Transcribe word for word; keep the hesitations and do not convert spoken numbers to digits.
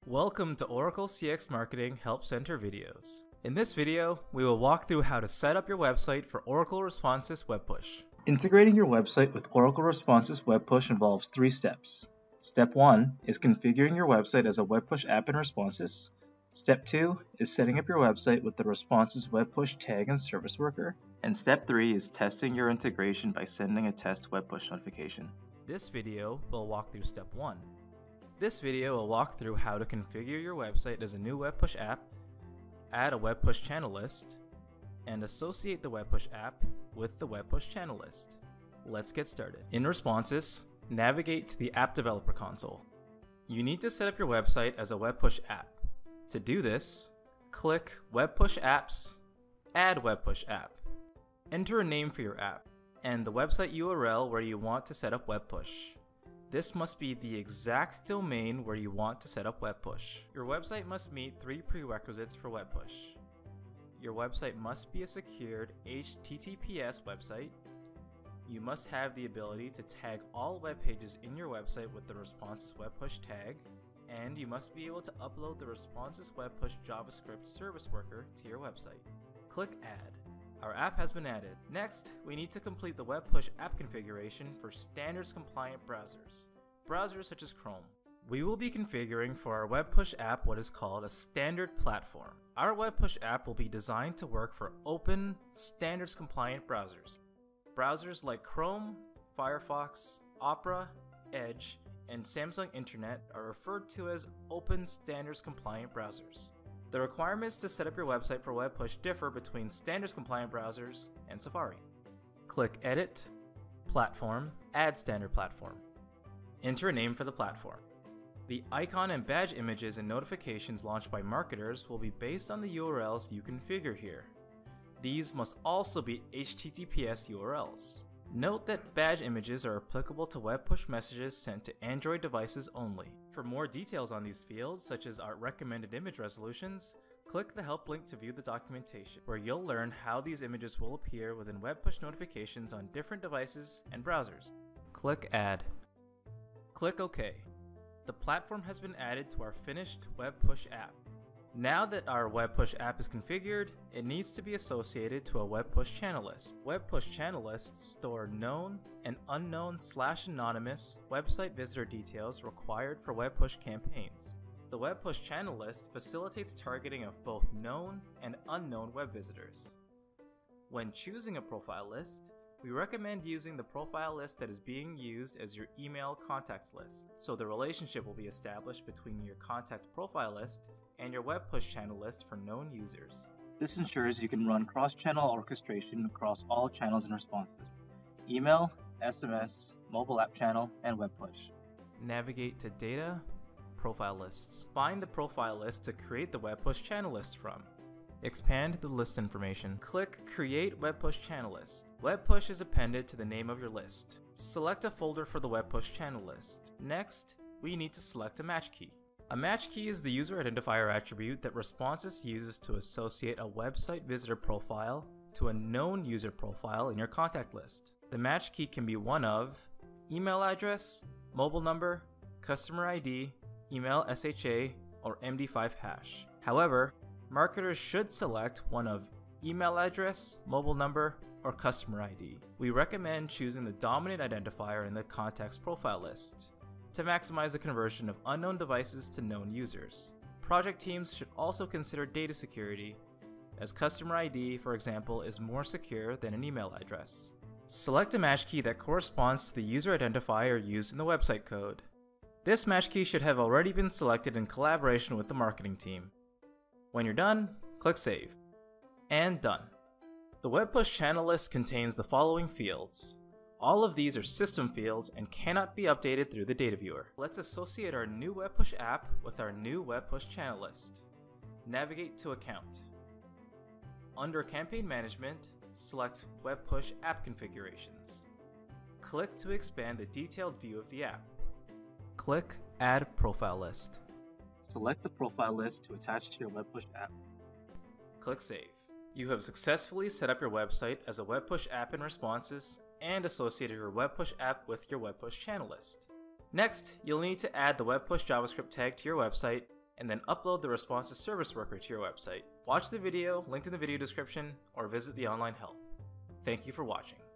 Welcome to Oracle C X Marketing Help Center videos. In this video, we will walk through how to set up your website for Oracle Responses Web Push. Integrating your website with Oracle Responses Web Push involves three steps. Step one is configuring your website as a Web Push app in Responses. Step two is setting up your website with the Responses Web Push tag and service worker. And step three is testing your integration by sending a test Web Push notification. This video will walk through step one. This video will walk through how to configure your website as a new Web Push app, add a Web Push channel list, and associate the Web Push app with the Web Push channel list. Let's get started. In Responses, navigate to the App Developer Console. You need to set up your website as a Web Push app. To do this, click Web Push Apps, Add Web Push App. Enter a name for your app, and the website U R L where you want to set up Web Push. This must be the exact domain where you want to set up Web Push. Your website must meet three prerequisites for Web Push. Your website must be a secured H T T P S website. You must have the ability to tag all web pages in your website with the Responses Web Push tag, and you must be able to upload the Responses Web Push JavaScript service worker to your website. Click Add. Our app has been added. Next, we need to complete the Web Push app configuration for standards compliant browsers, browsers such as Chrome. We will be configuring for our Web Push app what is called a standard platform. Our Web Push app will be designed to work for open, standards compliant browsers. Browsers like Chrome, Firefox, Opera, Edge, and Samsung Internet are referred to as open standards compliant browsers. The requirements to set up your website for Web Push differ between standards compliant browsers and Safari. Click Edit, Platform, Add Standard Platform. Enter a name for the platform. The icon and badge images and notifications launched by marketers will be based on the U R Ls you configure here. These must also be H T T P S U R Ls. Note that badge images are applicable to Web Push messages sent to Android devices only. For more details on these fields, such as our recommended image resolutions, click the help link to view the documentation, where you'll learn how these images will appear within Web Push notifications on different devices and browsers. Click Add. Click OK. The platform has been added to our finished Web Push app. Now that our Web Push app is configured, it needs to be associated to a Web Push channel list. Web Push channel lists store known and unknown slash anonymous website visitor details required for Web Push campaigns. The Web Push channel list facilitates targeting of both known and unknown web visitors. When choosing a profile list, we recommend using the profile list that is being used as your email contacts list, so the relationship will be established between your contact profile list and your Web Push channel list for known users. This ensures you can run cross-channel orchestration across all channels and responses: email, S M S, mobile app channel, and Web Push. Navigate to Data, Profile Lists. Find the profile list to create the Web Push channel list from. Expand the list information. Click Create Web Push Channel List. Web Push is appended to the name of your list. Select a folder for the Web Push channel list. Next, we need to select a match key. A match key is the user identifier attribute that Responses uses to associate a website visitor profile to a known user profile in your contact list. The match key can be one of email address, mobile number, customer I D, email S H A, or M D five hash. However, marketers should select one of email address, mobile number, or customer I D. We recommend choosing the dominant identifier in the contact's profile list to maximize the conversion of unknown devices to known users. Project teams should also consider data security, as customer I D, for example, is more secure than an email address. Select a match key that corresponds to the user identifier used in the website code. This match key should have already been selected in collaboration with the marketing team. When you're done, click Save. And done. The Web Push channel list contains the following fields. All of these are system fields and cannot be updated through the data viewer. Let's associate our new Web Push app with our new Web Push channel list. Navigate to Account. Under Campaign Management, select Web Push App Configurations. Click to expand the detailed view of the app. Click Add Profile List. Select the profile list to attach to your Web Push app. Click Save. You have successfully set up your website as a Web Push app in Responses and associated your Web Push app with your Web Push channel list. Next, you'll need to add the Web Push JavaScript tag to your website and then upload the responsive service worker to your website. Watch the video, linked in the video description, or visit the online help. Thank you for watching.